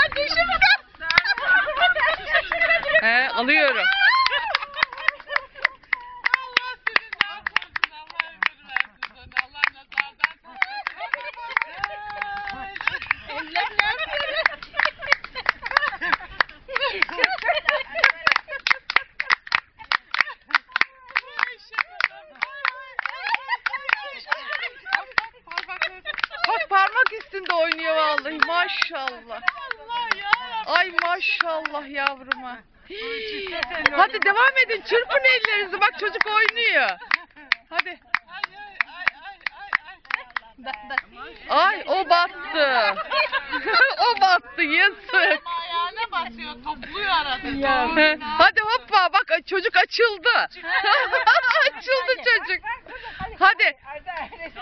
Alıyorum. Bak parmak üstünde oynuyor vallahi, maşallah. Ay maşallah yavruma. Hadi devam edin, çırpın ellerinizi, bak çocuk oynuyor. Hadi. Ay o battı. O battı, yazık. Ayağına basıyor, topluyor arada. Hadi hoppa, bak çocuk açıldı. Açıldı çocuk. Hadi.